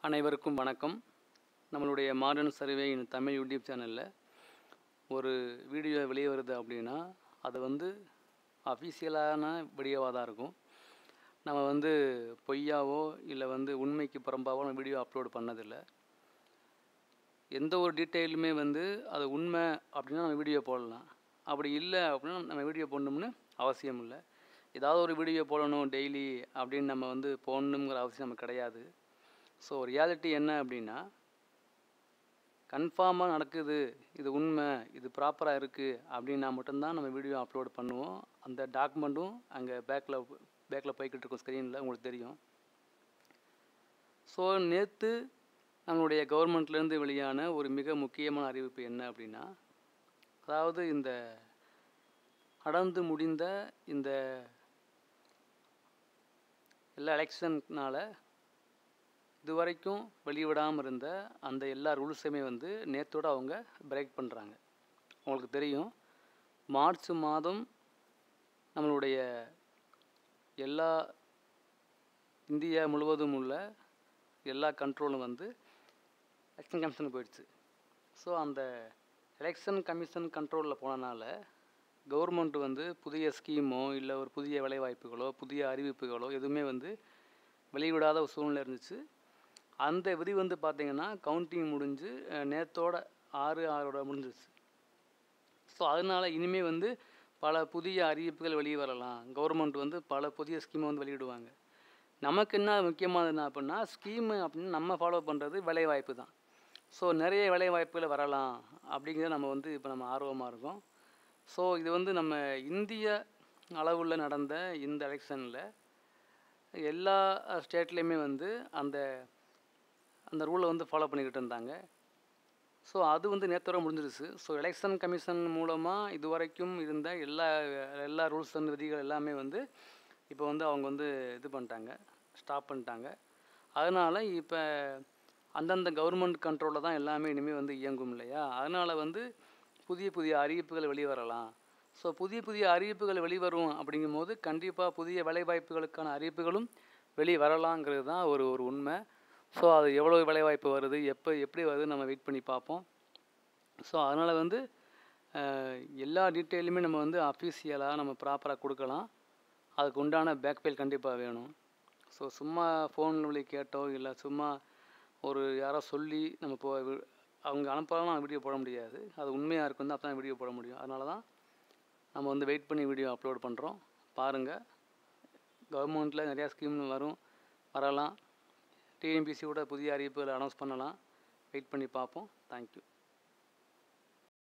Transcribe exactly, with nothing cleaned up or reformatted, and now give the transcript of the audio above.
அனைவருக்கும் வணக்கம். நம்மளுடைய modern survey in Tamil YouTube சேனலில் ஒரு வீடியோ வெளியே வருது அப்படின்னா அது வந்து அஃபிஷியலான வீடியோவாக தான் இருக்கும். நம்ம வந்து பொய்யாவோ இல்லை வந்து உண்மைக்கு புறம்பாவோ நம்ம வீடியோ அப்லோட் பண்ணதில்லை. எந்த ஒரு டீட்டெயிலுமே வந்து அது உண்மை அப்படின்னா நம்ம வீடியோ போடலாம், அப்படி இல்லை அப்படின்னா நம்ம வீடியோ போடணும்னு அவசியம் இல்லை. ஏதாவது ஒரு வீடியோ போடணும் டெய்லி அப்படின்னு நம்ம வந்து போடணுங்கிற அவசியம் நமக்கு கிடையாது. ஸோ ரியாலிட்டி என்ன அப்படின்னா, கன்ஃபார்மாக நடக்குது, இது உண்மை, இது ப்ராப்பராக இருக்குது அப்படின்னா மட்டும்தான் நம்ம வீடியோ அப்லோட் பண்ணுவோம். அந்த டாக்குமெண்ட்டும் அங்கே பேக்கில் பேக்கில் போய்கிட்டு இருக்கும், ஸ்க்ரீனில் உங்களுக்கு தெரியும். ஸோ நேற்று நம்மளுடைய கவர்மெண்ட்லேருந்து வெளியான ஒரு மிக முக்கியமான அறிவிப்பு என்ன அப்படின்னா, அதாவது இந்த நடந்து முடிந்த இந்த எல்லா எலெக்ஷன்னால இதுவரைக்கும் வெளிவிடாமல் இருந்த அந்த எல்லா ரூல்ஸையுமே வந்து நேற்றோடு அவங்க பிரேக் பண்ணுறாங்க. உங்களுக்கு தெரியும், மார்ச் மாதம் நம்மளுடைய எல்லா இந்தியா முழுவதும் உள்ள எல்லா கண்ட்ரோலும் வந்து எலெக்ஷன் கமிஷனுக்கு போயிடுச்சு. ஸோ அந்த எலெக்ஷன் கமிஷன் கண்ட்ரோலில் போனனால கவர்மெண்ட் வந்து புதிய ஸ்கீமோ இல்லை ஒரு புதிய வேலைவாய்ப்புகளோ புதிய அறிவிப்புகளோ எதுவுமே வந்து வெளிவிடாத ஒரு சூழ்நிலை இருந்துச்சு. அந்த விதி வந்து பார்த்திங்கன்னா கவுண்டிங் முடிஞ்சு நேற்றோட ஆறு ஆறோட முடிஞ்சிச்சு. ஸோ அதனால் இனிமேல் வந்து பல புதிய அறிவிப்புகள் வெளியே வரலாம். கவர்மெண்ட் வந்து பல புதிய ஸ்கீமை வந்து வெளியிடுவாங்க. நமக்கு என்ன முக்கியமானது என்ன அப்படின்னா, ஸ்கீமு அப்படின்னு நம்ம ஃபாலோ பண்ணுறது வேலைவாய்ப்பு தான். ஸோ நிறைய வேலைவாய்ப்புகள் வரலாம் அப்படிங்கிறத நம்ம வந்து இப்போ நம்ம ஆர்வமாக இருக்கோம். ஸோ இது வந்து நம்ம இந்திய அளவில் நடந்த இந்த எலெக்ஷனில் எல்லா ஸ்டேட்லேயுமே வந்து அந்த அந்த ரூலை வந்து ஃபாலோ பண்ணிக்கிட்டு இருந்தாங்க. ஸோ அது வந்து நேற்றோட முடிஞ்சிருச்சு. ஸோ எலெக்ஷன் கமிஷன் மூலமாக இது வரைக்கும் இருந்த எல்லா எல்லா ரூல்ஸ் அண்ட் விதிகள் எல்லாமே வந்து இப்போ வந்து அவங்க வந்து இது பண்ணிட்டாங்க, ஸ்டாப் பண்ணிட்டாங்க. அதனால் இப்போ அந்தந்த கவர்மெண்ட் கண்ட்ரோலில் தான் எல்லாமே இனிமேல் வந்து இயங்கும் இல்லையா. அதனால் வந்து புதிய புதிய அறிவிப்புகள் வெளிவரலாம். ஸோ புதிய புதிய அறிவிப்புகள் வெளிவரும் அப்படிங்கும் போது கண்டிப்பாக புதிய வேலைவாய்ப்புகளுக்கான அறிவிப்புகளும் வெளி வரலாங்கிறது தான் ஒரு ஒரு உண்மை. ஸோ அது எவ்வளோ வேலைவாய்ப்பு வருது, எப்போ எப்படி வருது நம்ம வெயிட் பண்ணி பார்ப்போம். ஸோ அதனால் வந்து எல்லா டீட்டெயிலுமே நம்ம வந்து அஃபீஷியலாக நம்ம ப்ராப்பராக கொடுக்கலாம். அதுக்கு உண்டான பேக் ஃபைல் கண்டிப்பாக வேணும். ஸோ சும்மா ஃபோன் வழி கேட்டோ இல்லை சும்மா ஒரு யாரோ சொல்லி நம்ம போ அவங்க அனுப்பாலும் வீடியோ போட முடியாது. அது உண்மையாக இருக்கும் தான் அப்போ தான் வீடியோ போட முடியும். அதனால தான் நம்ம வந்து வெயிட் பண்ணி வீடியோ அப்லோட் பண்ணுறோம். பாருங்கள், கவர்மெண்ட்டில் நிறையா ஸ்கீம் வரும், வரலாம். டிஎன்பிசியோட புதிய அறிவிப்புகளை அனௌன்ஸ் பண்ணலாம். வெயிட் பண்ணி பார்ப்போம். தேங்க்யூ.